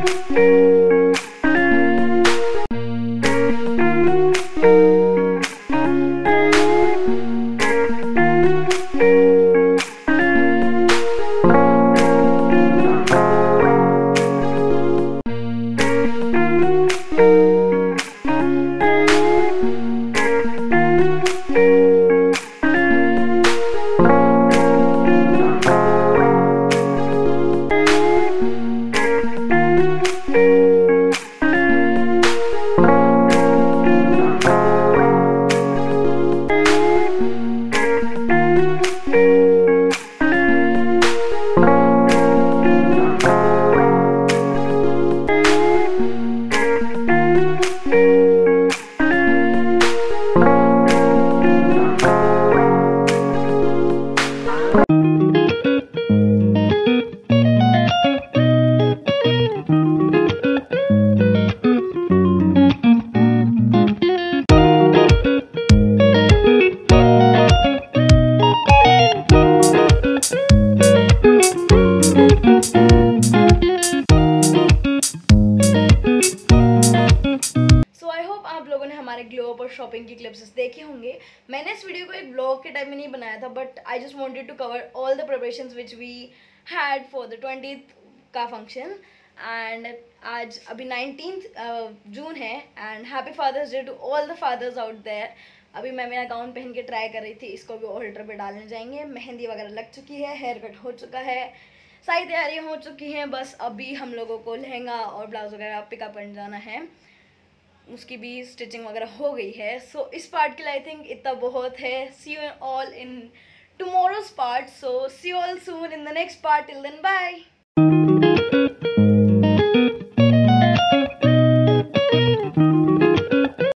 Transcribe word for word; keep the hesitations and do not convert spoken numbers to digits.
Globe और shopping की clips देखे होंगे। मैंने इस वीडियो को एक ब्लॉग के टाइम में नहीं बनाया था, but I just wanted to cover all the preparations which we had for the twentieth का फंक्शन। एंड आज अभी नाइनटीन्थ जून है and happy father's day to all the fathers out there. अभी मैं मेरा गाउन पहन के ट्राई कर रही थी, इसको भी ऑल्टर पे डालने जाएंगे। मेहंदी वगैरह लग चुकी है, हेयर कट हो चुका है, सारी तैयारियाँ हो चुकी हैं। बस अभी हम लोगों को लहंगा और ब्लाउज वगैरह पिकअप करने जाना है, उसकी भी स्टिचिंग वगैरह हो गई है। सो so, इस पार्ट के लिए आई थिंक इतना बहुत है। See you all in tomorrow's part, so see you all soon in the next part. Till then bye.